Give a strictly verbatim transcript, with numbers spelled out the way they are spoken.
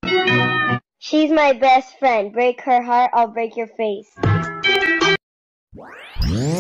She's my best friend. Break her heart, I'll break your face.